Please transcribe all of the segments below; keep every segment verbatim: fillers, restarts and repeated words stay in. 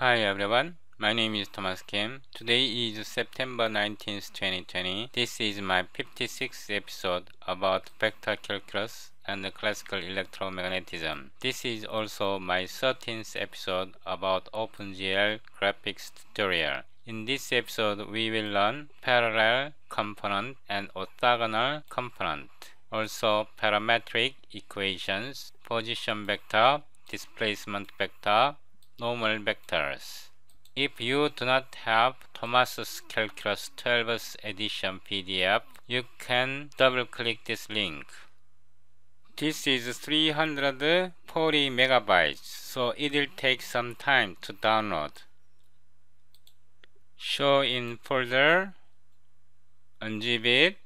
Hi everyone, my name is Thomas Kim. Today is September nineteenth, twenty twenty. This is my fifty-sixth episode about vector calculus and classical electromagnetism. This is also my thirteenth episode about OpenGL graphics tutorial. In this episode, we will learn parallel component and orthogonal component. Also parametric equations, position vector, displacement vector, normal vectors. If you do not have Thomas's Calculus twelfth edition P D F, you can double click this link. This is three hundred forty megabytes, so it will take some time to download. Show in folder, unzip it.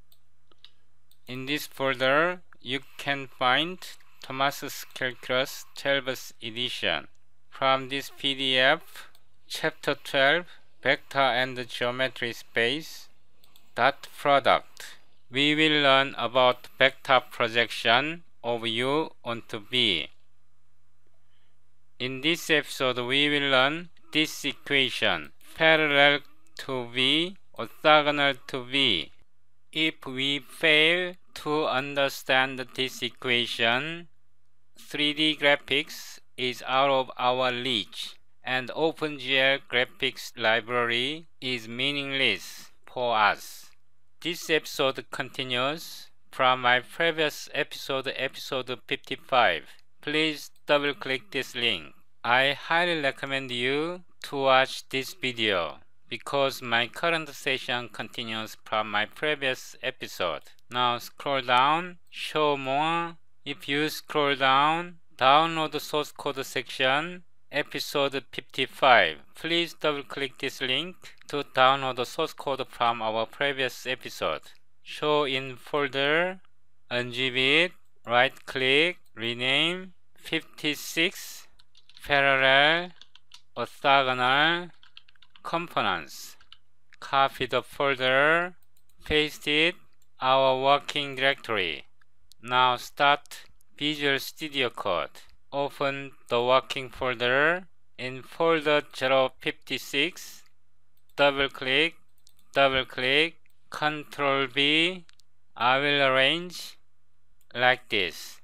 In this folder, you can find Thomas's Calculus twelfth edition. From this P D F, Chapter twelve, Vector and Geometry Space, Dot Product. We will learn about vector projection of U onto V. In this episode, we will learn this equation, parallel to V, orthogonal to V. If we fail to understand this equation, three D graphics is out of our reach, and OpenGL graphics library is meaningless for us. This episode continues from my previous episode, episode fifty-five. Please double click this link. I highly recommend you to watch this video because my current session continues from my previous episode. Now scroll down, show more. If you scroll down, download the source code section, episode fifty-five. Please double click this link to download the source code from our previous episode. Show in folder, unzip it, right click, rename, fifty-six, parallel, orthogonal, components. Copy the folder, paste it, our working directory. Now start Visual Studio Code. Open the working folder. In folder zero fifty-six, double click, double click, Control V. I will arrange like this.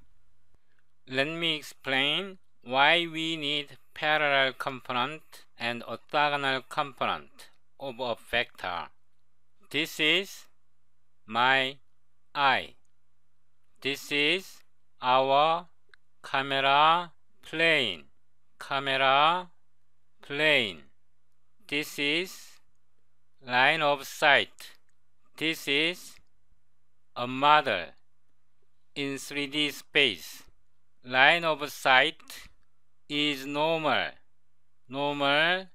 Let me explain why we need parallel component and orthogonal component of a vector. This is my eye. This is our camera plane. Camera plane. This is line of sight. This is a model in three D space. Line of sight is normal. Normal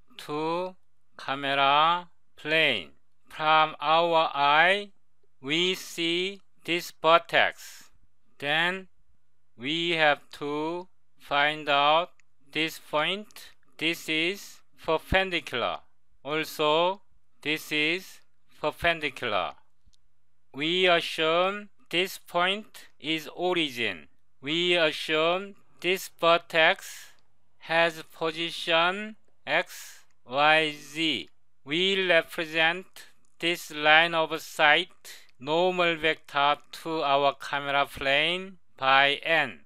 to camera plane. From our eye, we see this vertex. Then we have to find out this point. This is perpendicular. Also, this is perpendicular. We assume this point is origin. We assume this vertex has position x, y, z. We represent this line of sight normal vector to our camera plane by n.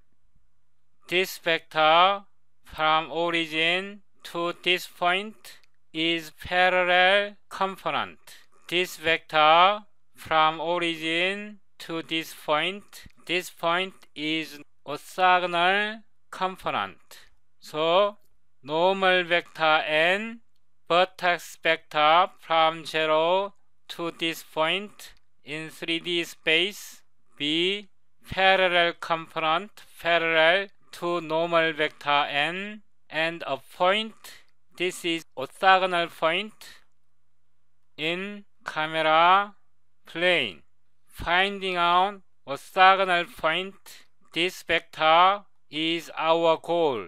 This vector from origin to this point is parallel component. This vector from origin to this point, this point is orthogonal component. So normal vector n, vertex vector from zero to this point in three D space, B, parallel component parallel to normal vector n, and a point, this is orthogonal point in camera plane. Finding out orthogonal point, this vector is our goal.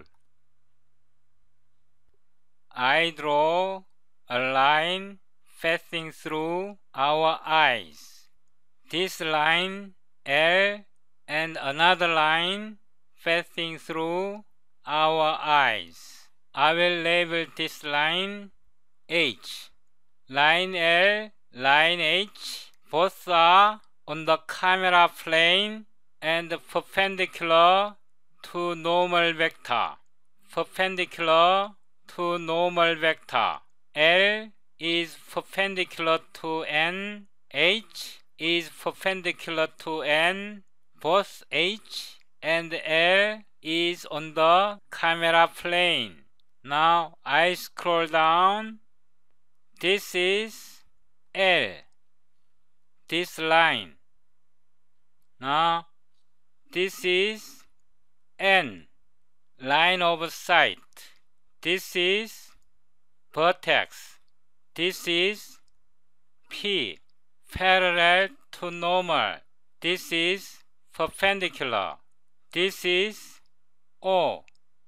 I draw a line passing through our eyes. This line L and another line passing through our eyes. I will label this line H. Line L, line H, both are on the camera plane and perpendicular to normal vector. Perpendicular to normal vector. L is perpendicular to N. H is perpendicular to N. Both H and L is on the camera plane. Now I scroll down. This is L. This line. Now this is N. Line of sight. This is vertex. This is P. Parallel to normal. This is perpendicular. This is O.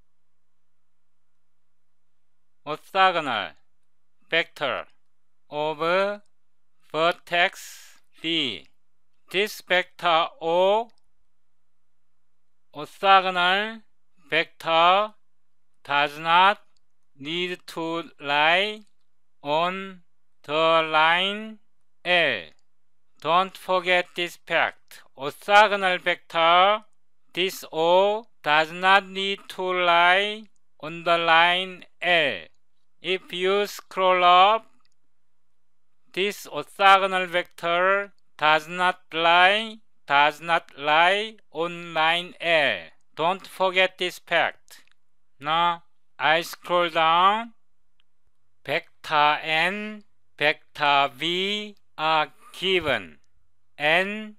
Orthogonal vector of vertex B. This vector O, orthogonal vector, does not need to lie on the line L. Don't forget this fact. Orthogonal vector, this O, does not need to lie on the line L. If you scroll up, this orthogonal vector does not lie, does not lie on line L. Don't forget this fact. Now I scroll down. Vector N, vector V are given. N,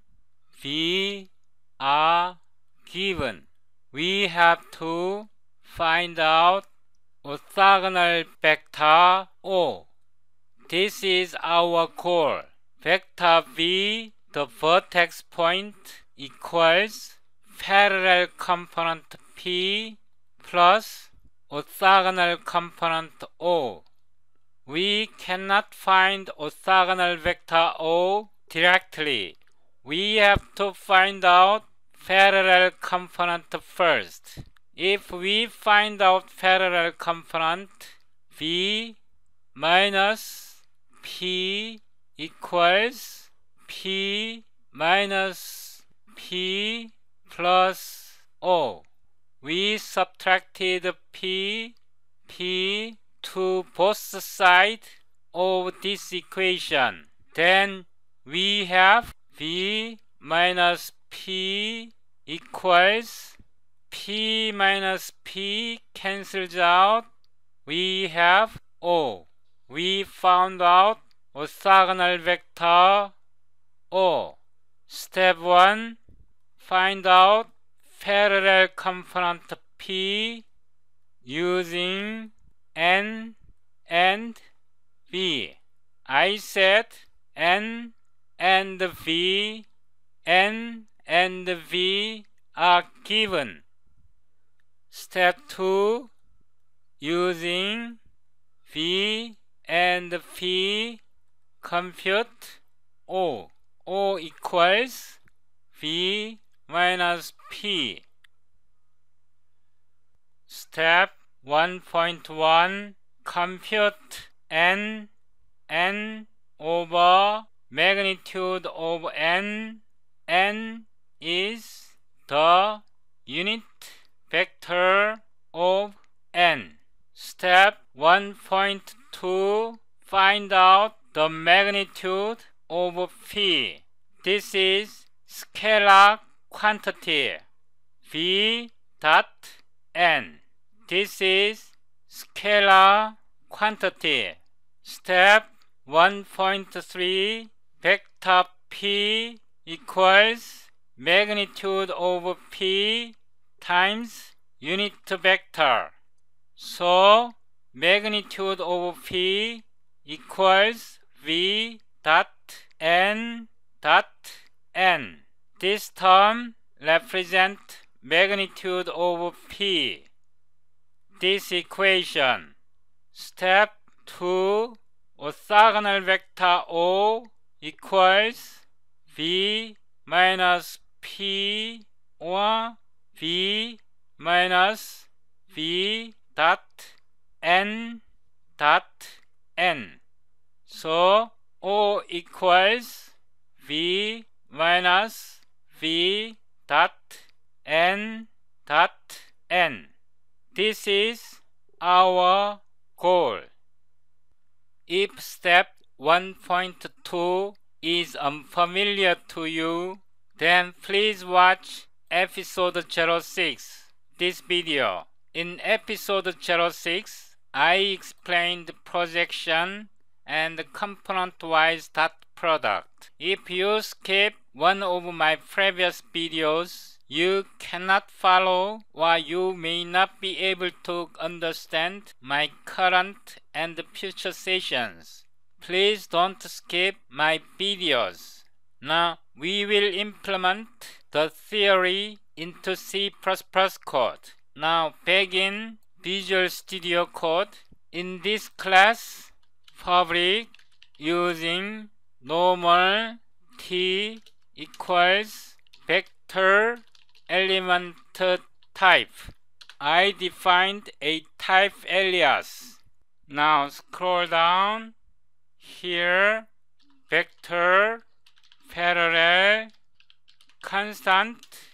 V are given. We have to find out orthogonal vector O. This is our goal. Vector V, the vertex point, equals parallel component P plus orthogonal component O. We cannot find orthogonal vector O directly. We have to find out parallel component first. If we find out parallel component, V minus P equals P minus P plus O. We subtracted P, P to both sides of this equation. Then we have V minus P equals P minus P cancels out. We have O. We found out orthogonal vector O. Step one. Find out parallel component P using N and V. I said N and V, N and V are given. Step two. Using V and P, compute O. O equals V minus P. Step one point one. Compute N. N over magnitude of N. N is the unit vector of N. Step one point two. Find out the magnitude of P. This is scalar quantity V dot N. This is scalar quantity. Step one point three. Vector P equals magnitude of P times unit vector. So magnitude of P equals V dot N dot N. This term represents magnitude of P. This equation. Step two. Orthogonal vector O equals V minus P or V minus V dot n dot n. So O equals v minus v dot n dot n. This is our goal. If step one point two is unfamiliar to you, then please watch episode zero six, this video. In episode zero six, I explained projection and component-wise dot product. If you skip one of my previous videos, you cannot follow or you may not be able to understand my current and future sessions. Please don't skip my videos. Now we will implement the theory into C plus plus code. Now begin Visual Studio Code. In this class, public using normal t equals vector element type. I defined a type alias. Now scroll down. Here, vector parallel constant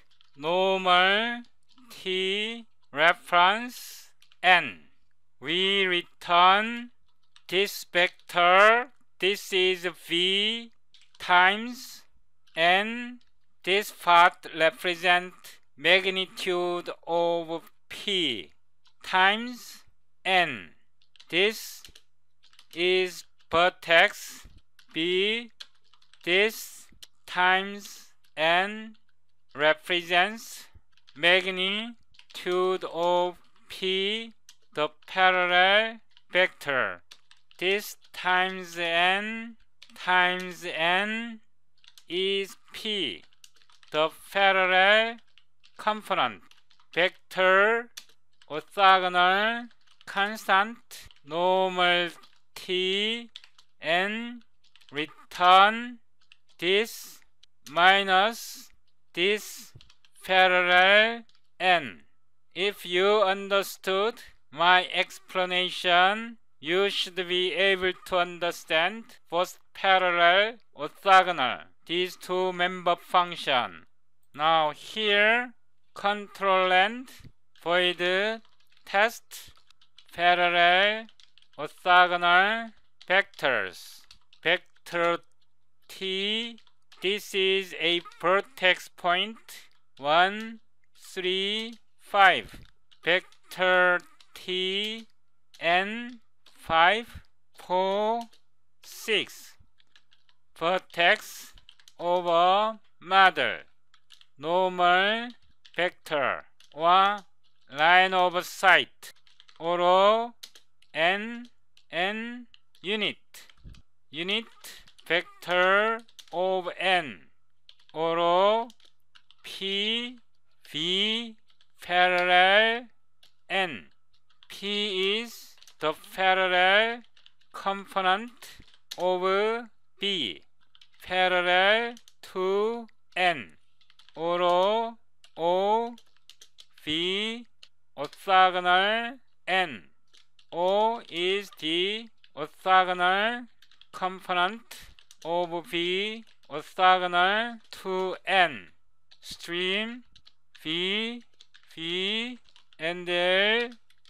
normal t reference n. We return this vector. This is v times n. This part represents magnitude of p times n. This is vertex b. This times n represents magnitude of p, the parallel vector. This times n times n is p, the parallel component. Vector orthogonal constant normal t n return this minus this parallel n. If you understood my explanation, you should be able to understand both parallel orthogonal, these two member function. Now here, control and void test parallel orthogonal vectors. Vector t, this is a vertex point one, three, five. Vector t n five, four, six. Vertex over model. Normal vector or line of sight. Or n n unit. Unit vector of n. Or p v parallel n. P is the parallel component of v parallel to n. Or O v orthogonal n. O is the orthogonal component of v orthogonal to n. Stream v v and l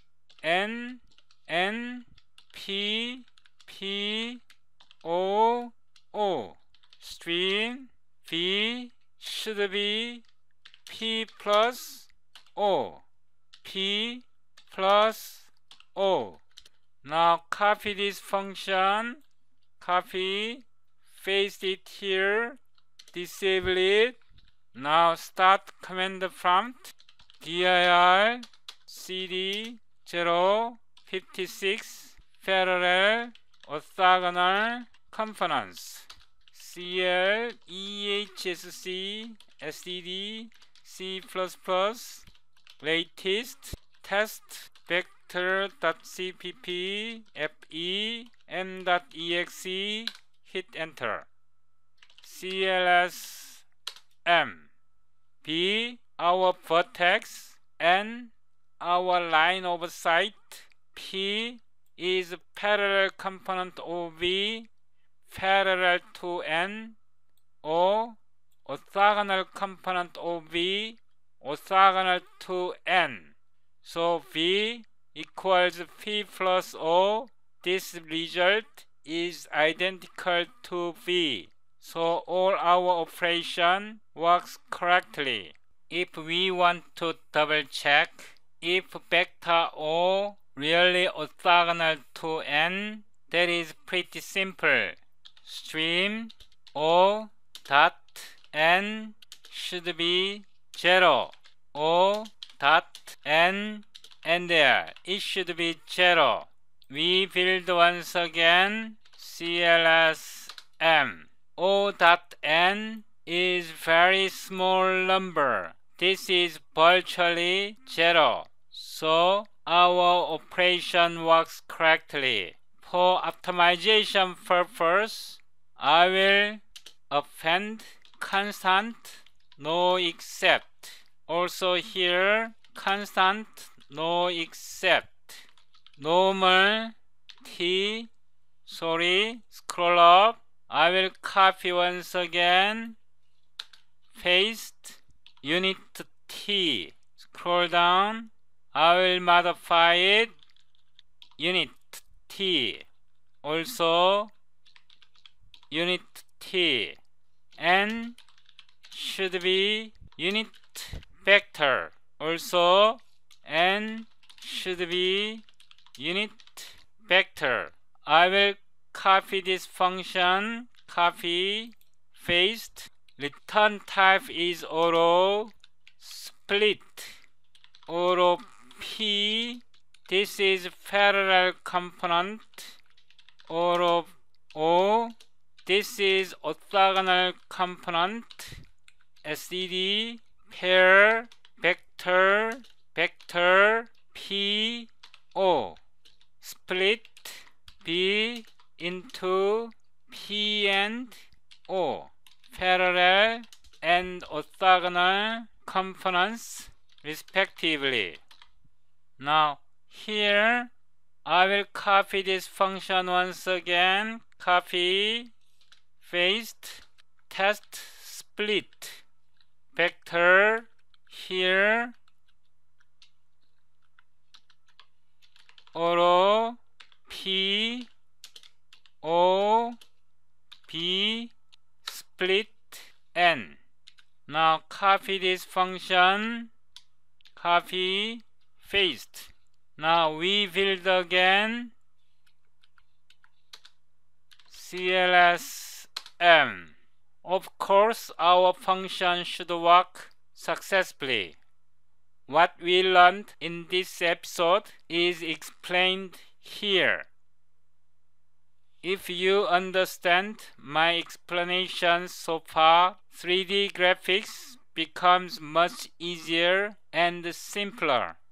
n n p p o o. Stream v should be p plus o. P plus o. Now copy this function. Copy. Paste it here. Disable it. Now start command prompt. dir cd zero fifty-six parallel orthogonal components. cl ehsc std c plus plus latest test vector.cpp fe m.exe. Hit enter. cls m b our vertex n our line of sight P is parallel component of V, parallel to N, or orthogonal component of V, orthogonal to N. So V equals P plus O. This result is identical to V. So all our operation works correctly. If we want to double check if vector O really orthogonal to N, that is pretty simple. Stream O dot N should be zero. O dot N and there it should be zero. We build once again C L S M. O dot N is very small number. This is virtually zero. So our operation works correctly. For optimization purpose, I will append constant no except. Also here constant no except. Normal T, sorry, scroll up. I will copy once again, paste, unit T, scroll down. I will modify it, unit T, also unit T, and should be unit vector, also and should be unit vector. I will copy this function, copy, paste. Return type is auto, split, auto P. This is parallel component, auto O. This is orthogonal component, S D D, pair, vector, vector, P, O. Split B into P and O, parallel and orthogonal components respectively. Now here I will copy this function once again, copy, paste, test split, vector here, auto P O B split N. Now copy this function, copy, paste. Now we build again C L S M. Of course our function should work successfully. What we learned in this episode is explained here. If you understand my explanation so far, three D graphics becomes much easier and simpler.